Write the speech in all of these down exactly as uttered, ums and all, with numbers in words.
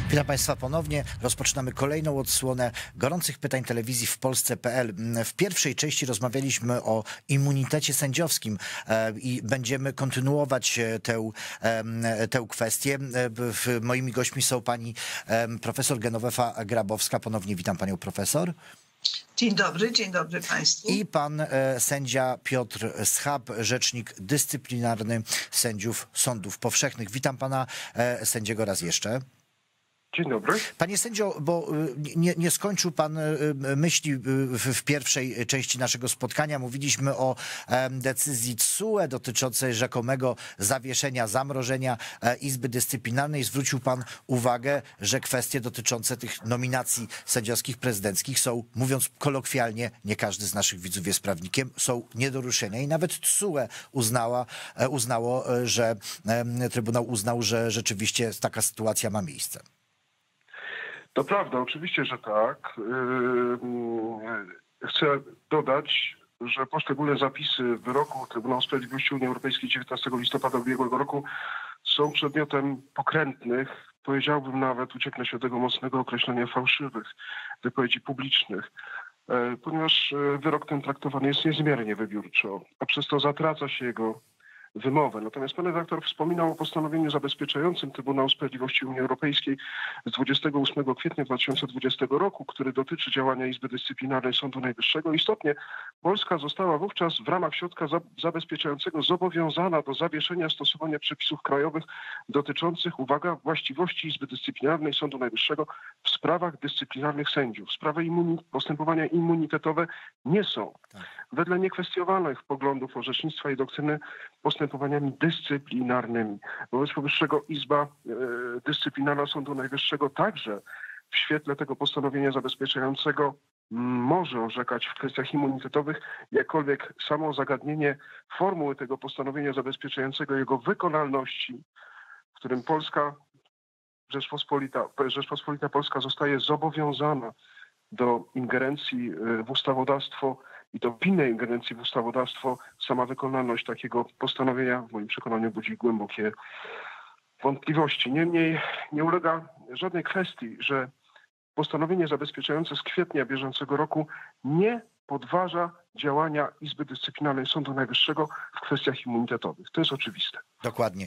Witam Państwa ponownie. Rozpoczynamy kolejną odsłonę gorących pytań telewizji w Polsce kropka p l. W pierwszej części rozmawialiśmy o immunitecie sędziowskim i będziemy kontynuować tę, tę kwestię. Moimi gośćmi są pani profesor Genowefa Grabowska. Ponownie witam panią profesor. Dzień dobry, dzień dobry Państwu. I pan e, sędzia Piotr Schab, rzecznik dyscyplinarny sędziów sądów powszechnych. Witam pana e, sędziego raz jeszcze. Dzień dobry. Panie sędzio, bo nie, nie skończył pan myśli w, w pierwszej części naszego spotkania. Mówiliśmy o decyzji T S U E dotyczącej rzekomego zawieszenia, zamrożenia Izby Dyscyplinarnej. Zwrócił pan uwagę, że kwestie dotyczące tych nominacji sędziowskich, prezydenckich są, mówiąc kolokwialnie, nie każdy z naszych widzów jest prawnikiem, są nie do ruszenia. I nawet T S U E uznała, uznało, że Trybunał uznał, że rzeczywiście taka sytuacja ma miejsce. To prawda, oczywiście, że tak. Chcę dodać, że poszczególne zapisy wyroku Trybunału Sprawiedliwości Unii Europejskiej dziewiętnastego listopada ubiegłego roku są przedmiotem pokrętnych, powiedziałbym nawet, ucieknę się do tego mocnego określenia, fałszywych wypowiedzi publicznych, ponieważ wyrok ten traktowany jest niezmiernie wybiórczo, a przez to zatraca się jego wymowę. Natomiast pan redaktor wspominał o postanowieniu zabezpieczającym Trybunału Sprawiedliwości Unii Europejskiej z dwudziestego ósmego kwietnia dwa tysiące dwudziestego roku, który dotyczy działania Izby Dyscyplinarnej Sądu Najwyższego. Istotnie Polska została wówczas w ramach środka zabezpieczającego zobowiązana do zawieszenia stosowania przepisów krajowych dotyczących, uwaga, właściwości Izby Dyscyplinarnej Sądu Najwyższego w sprawach dyscyplinarnych sędziów. Sprawy imuni postępowania immunitetowe nie są, wedle niekwestionowanych poglądów orzecznictwa i doktryny, postępowaniami dyscyplinarnymi. Wobec powyższego Izba e, Dyscyplinarna Sądu Najwyższego także w świetle tego postanowienia zabezpieczającego może orzekać w kwestiach immunitetowych, jakkolwiek samo zagadnienie formuły tego postanowienia zabezpieczającego, jego wykonalności, w którym Polska, Rzeczpospolita, Rzeczpospolita Polska zostaje zobowiązana do ingerencji w ustawodawstwo i do pilnej ingerencji w ustawodawstwo, sama wykonalność takiego postanowienia w moim przekonaniu budzi głębokie wątpliwości. Niemniej nie ulega żadnej kwestii, że postanowienie zabezpieczające z kwietnia bieżącego roku nie podważa działania Izby Dyscyplinarnej Sądu Najwyższego w kwestiach immunitetowych. To jest oczywiste. Dokładnie.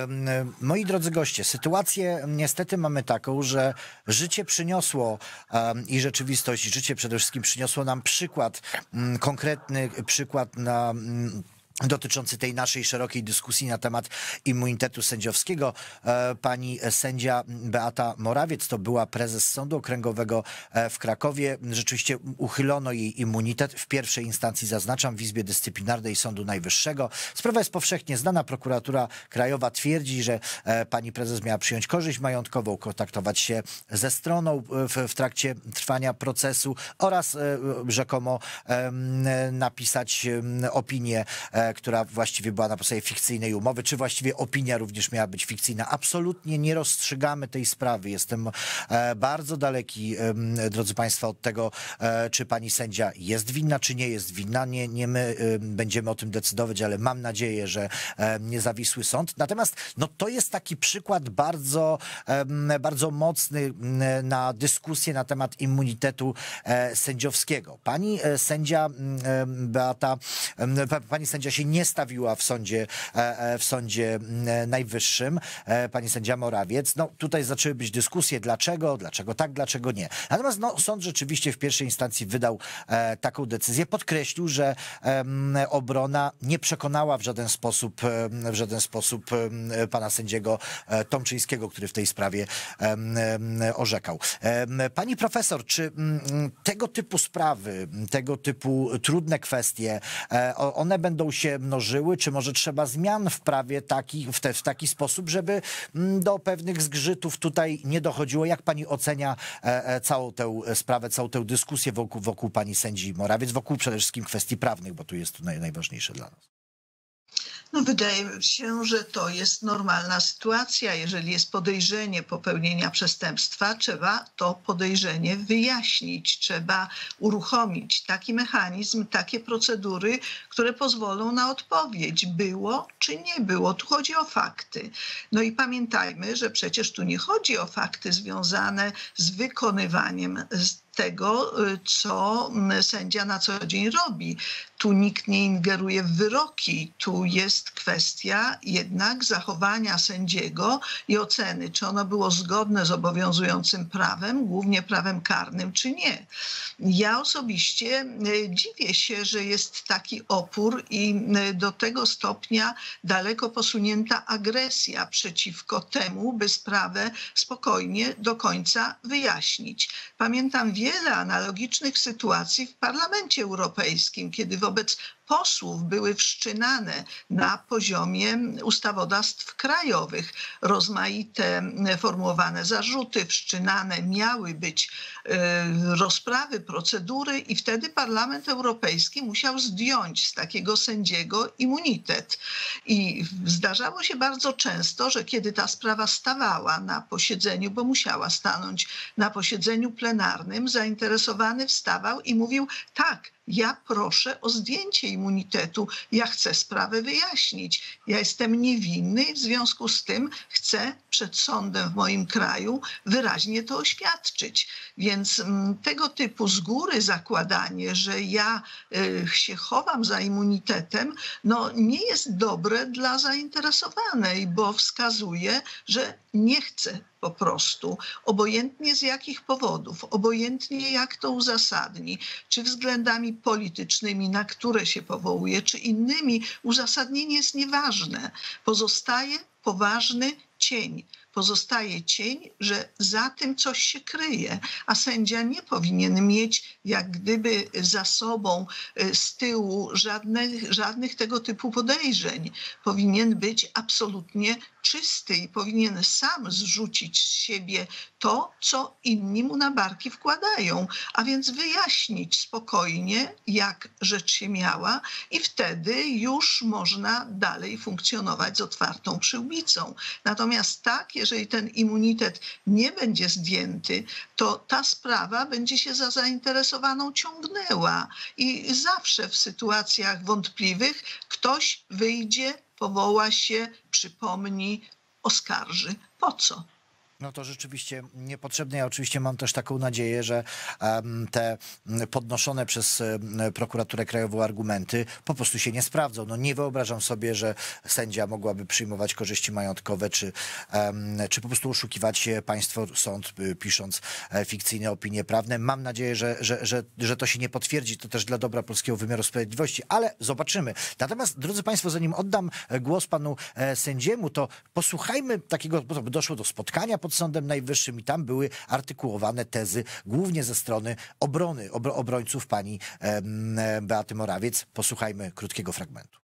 Moi drodzy goście, sytuację niestety mamy taką, że życie przyniosło i rzeczywistość, życie przede wszystkim przyniosło nam przykład, konkretny przykład na dotyczący tej naszej szerokiej dyskusji na temat immunitetu sędziowskiego. Pani sędzia Beata Morawiec to była prezes Sądu Okręgowego w Krakowie. Rzeczywiście uchylono jej immunitet. W pierwszej instancji, zaznaczam, w Izbie Dyscyplinarnej Sądu Najwyższego. Sprawa jest powszechnie znana. Prokuratura Krajowa twierdzi, że pani prezes miała przyjąć korzyść majątkową, kontaktować się ze stroną w, w trakcie trwania procesu oraz rzekomo napisać opinię, która właściwie była na podstawie fikcyjnej umowy, czy właściwie opinia również miała być fikcyjna. Absolutnie nie rozstrzygamy tej sprawy. Jestem bardzo daleki, drodzy państwo, od tego, czy pani sędzia jest winna, czy nie jest winna. Nie, nie my będziemy o tym decydować, ale mam nadzieję, że niezawisły sąd. Natomiast no, to jest taki przykład bardzo, bardzo mocny na dyskusję na temat immunitetu sędziowskiego. Pani sędzia Beata, pani sędzia się nie stawiła w sądzie, w sądzie najwyższym, pani sędzia Morawiec. No tutaj zaczęły być dyskusje, dlaczego, dlaczego tak, dlaczego nie. Natomiast no, sąd rzeczywiście w pierwszej instancji wydał e, taką decyzję. Podkreślił, że e, obrona nie przekonała w żaden sposób, e, w żaden sposób e, pana sędziego e, Tomczyńskiego, który w tej sprawie e, e, orzekał. E, pani profesor, czy m, tego typu sprawy, tego typu trudne kwestie, e, one będą się mnożyły, czy może trzeba zmian w prawie taki, w, te, w taki sposób, żeby do pewnych zgrzytów tutaj nie dochodziło? Jak pani ocenia e, całą tę sprawę, całą tę dyskusję wokół, wokół pani sędzi Morawiec, wokół przede wszystkim kwestii prawnych, bo tu jest to naj, najważniejsze dla nas? No, wydaje się, że to jest normalna sytuacja. Jeżeli jest podejrzenie popełnienia przestępstwa, trzeba to podejrzenie wyjaśnić, trzeba uruchomić taki mechanizm, takie procedury, które pozwolą na odpowiedź, było czy nie było. Tu chodzi o fakty. No i pamiętajmy, że przecież tu nie chodzi o fakty związane z wykonywaniem tego, co sędzia na co dzień robi. Tu nikt nie ingeruje w wyroki. Tu jest kwestia jednak zachowania sędziego i oceny, czy ono było zgodne z obowiązującym prawem, głównie prawem karnym, czy nie. Ja osobiście dziwię się, że jest taki opór i do tego stopnia daleko posunięta agresja przeciwko temu, by sprawę spokojnie do końca wyjaśnić. Pamiętam wiele analogicznych sytuacji w Parlamencie Europejskim, kiedy wobec posłów były wszczynane na poziomie ustawodawstw krajowych rozmaite formułowane zarzuty, wszczynane miały być rozprawy, procedury i wtedy Parlament Europejski musiał zdjąć z takiego sędziego immunitet. I zdarzało się bardzo często, że kiedy ta sprawa stawała na posiedzeniu, bo musiała stanąć na posiedzeniu plenarnym, zainteresowany wstawał i mówił: tak, ja proszę o zdjęcie immunitetu, ja chcę sprawę wyjaśnić. Ja jestem niewinny i w związku z tym chcę przed sądem w moim kraju wyraźnie to oświadczyć. Więc m, tego typu z góry zakładanie, że ja y, się chowam za immunitetem, no nie jest dobre dla zainteresowanej, bo wskazuje, że nie chce po prostu, obojętnie z jakich powodów, obojętnie jak to uzasadni, czy względami politycznymi, na które się powołuje, czy innymi, uzasadnienie jest nieważne. Pozostaje poważny cień. Pozostaje cień, że za tym coś się kryje, a sędzia nie powinien mieć jak gdyby za sobą z tyłu żadnych, żadnych tego typu podejrzeń. Powinien być absolutnie czysty i powinien sam zrzucić z siebie to, co inni mu na barki wkładają, a więc wyjaśnić spokojnie, jak rzecz się miała i wtedy już można dalej funkcjonować z otwartą przyłbicą. Natomiast tak, jeżeli ten immunitet nie będzie zdjęty, to ta sprawa będzie się za zainteresowaną ciągnęła i zawsze w sytuacjach wątpliwych ktoś wyjdzie, powoła się, przypomni, oskarży. Po co? No to rzeczywiście niepotrzebne. Ja oczywiście mam też taką nadzieję, że um, te podnoszone przez um, prokuraturę krajową argumenty po prostu się nie sprawdzą. No nie wyobrażam sobie, że sędzia mogłaby przyjmować korzyści majątkowe, czy, um, czy po prostu oszukiwać państwo, sąd, pisząc e, fikcyjne opinie prawne. Mam nadzieję, że, że, że, że to się nie potwierdzi. To też dla dobra polskiego wymiaru sprawiedliwości, ale zobaczymy. Natomiast, drodzy państwo, zanim oddam głos panu e, sędziemu, to posłuchajmy takiego, bo doszło do spotkania pod Sądem Najwyższym i tam były artykułowane tezy głównie ze strony obrony, obro, obrońców pani e, Beaty Morawiec. Posłuchajmy krótkiego fragmentu.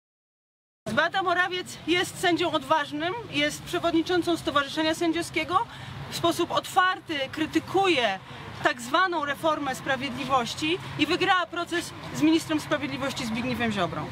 Beata Morawiec jest sędzią odważnym, jest przewodniczącą Stowarzyszenia Sędziowskiego, w sposób otwarty krytykuje tak zwaną reformę sprawiedliwości i wygrała proces z ministrem sprawiedliwości Zbigniewem Ziobrą.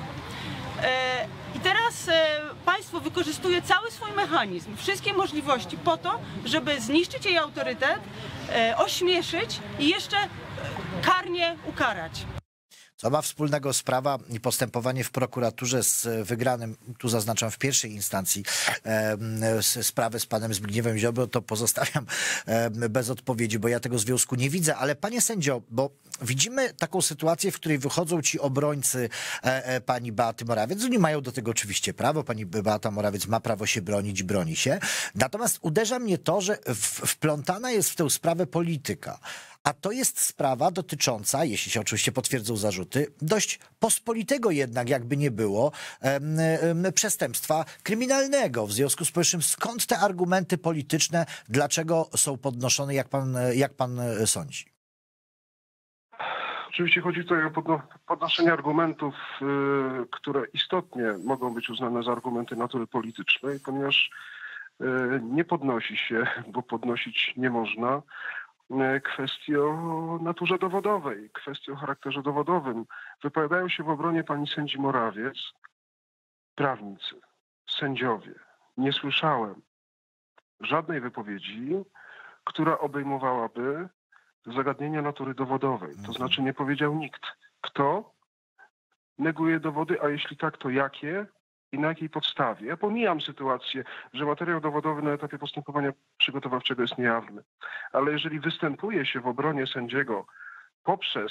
I teraz państwo wykorzystuje cały swój mechanizm, wszystkie możliwości po to, żeby zniszczyć jej autorytet, ośmieszyć i jeszcze karnie ukarać. Co ma wspólnego sprawa i postępowanie w prokuraturze z wygranym, tu zaznaczam w pierwszej instancji, e, sprawę z panem Zbigniewem Ziobrą, to pozostawiam e, bez odpowiedzi, bo ja tego związku nie widzę. Ale panie sędzio, bo widzimy taką sytuację, w której wychodzą ci obrońcy e, e, pani Beaty Morawiec. Oni mają do tego oczywiście prawo. Pani Beata Morawiec ma prawo się bronić, broni się. Natomiast uderza mnie to, że w, wplątana jest w tę sprawę polityka. A to jest sprawa dotycząca, jeśli się oczywiście potwierdzą zarzuty, dość pospolitego jednak, jakby nie było, em, em, przestępstwa kryminalnego. W związku z powyższym, skąd te argumenty polityczne, dlaczego są podnoszone, jak pan, jak pan sądzi? Oczywiście chodzi tutaj o podno podnoszenie argumentów, yy, które istotnie mogą być uznane za argumenty natury politycznej, ponieważ yy, nie podnosi się, bo podnosić nie można, kwestii o naturze dowodowej, kwestii o charakterze dowodowym. Wypowiadają się w obronie pani sędzi Morawiec prawnicy, sędziowie, nie słyszałem żadnej wypowiedzi, która obejmowałaby zagadnienia natury dowodowej. To znaczy nie powiedział nikt, kto neguje dowody, a jeśli tak, to jakie i na jakiej podstawie. Ja pomijam sytuację, że materiał dowodowy na etapie postępowania przygotowawczego jest niejawny. Ale jeżeli występuje się w obronie sędziego poprzez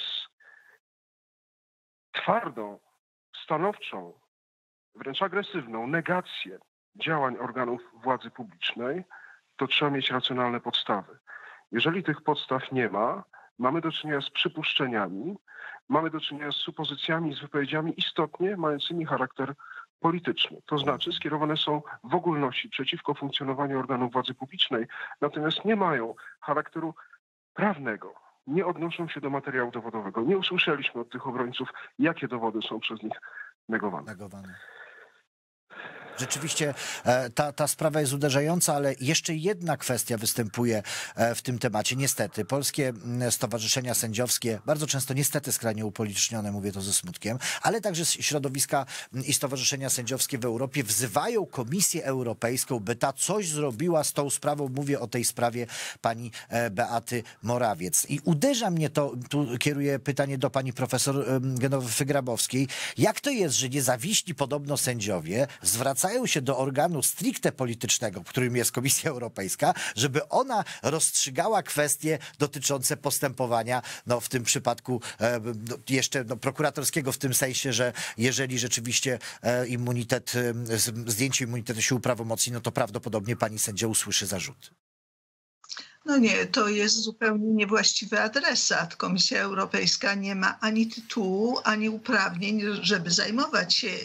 twardą, stanowczą, wręcz agresywną negację działań organów władzy publicznej, to trzeba mieć racjonalne podstawy. Jeżeli tych podstaw nie ma, mamy do czynienia z przypuszczeniami, mamy do czynienia z supozycjami, z wypowiedziami istotnie mającymi charakter polityczny. To znaczy skierowane są w ogólności przeciwko funkcjonowaniu organów władzy publicznej, natomiast nie mają charakteru prawnego. Nie odnoszą się do materiału dowodowego. Nie usłyszeliśmy od tych obrońców, jakie dowody są przez nich negowane. negowane. Rzeczywiście ta, ta sprawa jest uderzająca, ale jeszcze jedna kwestia występuje w tym temacie. Niestety, polskie stowarzyszenia sędziowskie, bardzo często niestety skrajnie upolitycznione, mówię to ze smutkiem, ale także środowiska i stowarzyszenia sędziowskie w Europie wzywają Komisję Europejską, by ta coś zrobiła z tą sprawą. Mówię o tej sprawie pani Beaty Morawiec. I uderza mnie to, tu kieruję pytanie do pani profesor Genowy Grabowskiej, jak to jest, że niezawiśli podobno sędziowie zwracają się do organu stricte politycznego, którym jest Komisja Europejska, żeby ona rozstrzygała kwestie dotyczące postępowania, no w tym przypadku e, no, jeszcze no, prokuratorskiego, w tym sensie, że jeżeli rzeczywiście e, immunitet, e, zdjęcie immunitetu się uprawomocni, no to prawdopodobnie pani sędzia usłyszy zarzuty. No nie, to jest zupełnie niewłaściwy adresat. Komisja Europejska nie ma ani tytułu, ani uprawnień, żeby zajmować się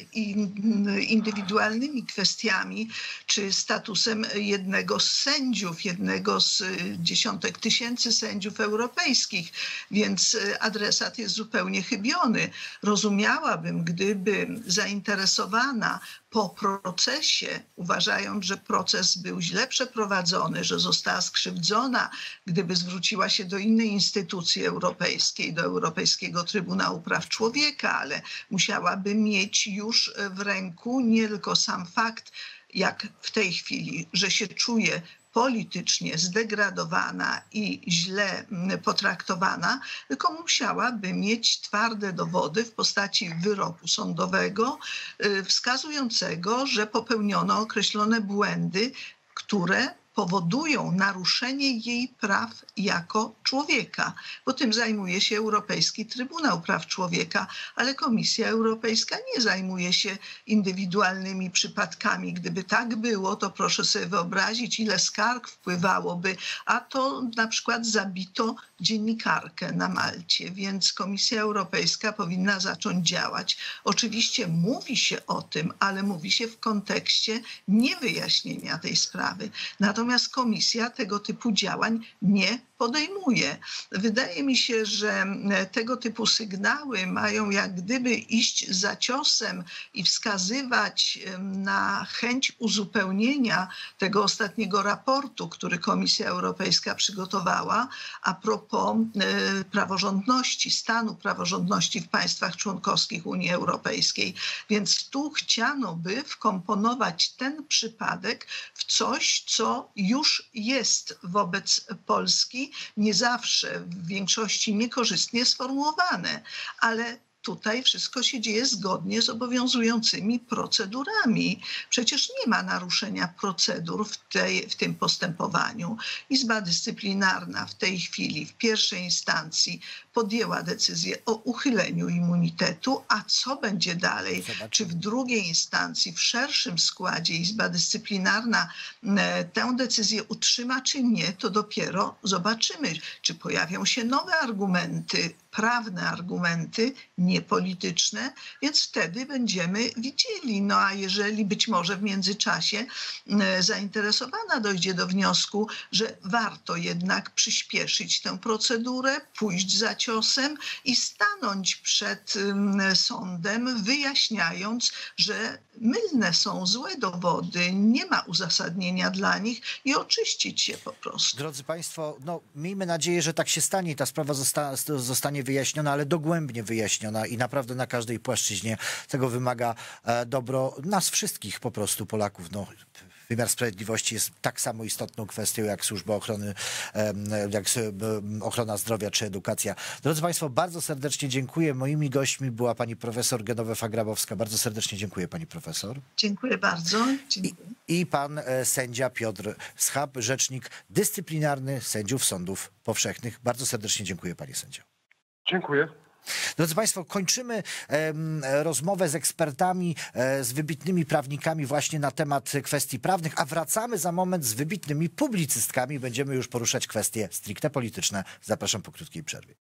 indywidualnymi kwestiami czy statusem jednego z sędziów, jednego z dziesiątek tysięcy sędziów europejskich. Więc adresat jest zupełnie chybiony. Rozumiałabym, gdyby zainteresowana po procesie, uważając, że proces był źle przeprowadzony, że została skrzywdzona, gdyby zwróciła się do innej instytucji europejskiej, do Europejskiego Trybunału Praw Człowieka, ale musiałaby mieć już w ręku nie tylko sam fakt, jak w tej chwili, że się czuje politycznie zdegradowana i źle potraktowana, tylko musiałaby mieć twarde dowody w postaci wyroku sądowego wskazującego, że popełniono określone błędy, które powodują naruszenie jej praw jako człowieka, bo tym zajmuje się Europejski Trybunał Praw Człowieka, ale Komisja Europejska nie zajmuje się indywidualnymi przypadkami. Gdyby tak było, to proszę sobie wyobrazić, ile skarg wpływałoby, a to na przykład zabito dziennikarkę na Malcie, więc Komisja Europejska powinna zacząć działać. Oczywiście mówi się o tym, ale mówi się w kontekście niewyjaśnienia tej sprawy. Natomiast Komisja tego typu działań nie podejmuje. Wydaje mi się, że tego typu sygnały mają jak gdyby iść za ciosem i wskazywać na chęć uzupełnienia tego ostatniego raportu, który Komisja Europejska przygotowała a propos praworządności, stanu praworządności w państwach członkowskich Unii Europejskiej. Więc tu chciano by wkomponować ten przypadek w coś, co już jest wobec Polski, nie zawsze, w większości niekorzystnie sformułowane, ale tutaj wszystko się dzieje zgodnie z obowiązującymi procedurami. Przecież nie ma naruszenia procedur w, tej, w tym postępowaniu. Izba Dyscyplinarna w tej chwili, w pierwszej instancji podjęła decyzję o uchyleniu immunitetu, a co będzie dalej? Czy w drugiej instancji, w szerszym składzie Izba Dyscyplinarna tę decyzję utrzyma, czy nie, to dopiero zobaczymy. Czy pojawią się nowe argumenty, prawne argumenty, niepolityczne, więc wtedy będziemy widzieli. No a jeżeli być może w międzyczasie zainteresowana dojdzie do wniosku, że warto jednak przyspieszyć tę procedurę, pójść za ciosem, ciosem i stanąć przed sądem, wyjaśniając, że mylne są złe dowody, nie ma uzasadnienia dla nich i oczyścić się po prostu. Drodzy Państwo, no miejmy nadzieję, że tak się stanie i ta sprawa zosta zostanie wyjaśniona, ale dogłębnie wyjaśniona i naprawdę na każdej płaszczyźnie tego wymaga e, dobro nas wszystkich po prostu Polaków. No, wymiar sprawiedliwości jest tak samo istotną kwestią jak służba ochrony, jak ochrona zdrowia czy edukacja. Drodzy Państwo, bardzo serdecznie dziękuję. Moimi gośćmi była pani profesor Genowefa Grabowska. Bardzo serdecznie dziękuję pani profesor. Dziękuję bardzo. Dziękuję. I, i pan sędzia Piotr Schab, rzecznik dyscyplinarny sędziów sądów powszechnych. Bardzo serdecznie dziękuję panie sędzio. Dziękuję. Drodzy Państwo, kończymy e, rozmowę z ekspertami, e, z wybitnymi prawnikami właśnie na temat kwestii prawnych, a wracamy za moment z wybitnymi publicystkami. Będziemy już poruszać kwestie stricte polityczne. Zapraszam po krótkiej przerwie.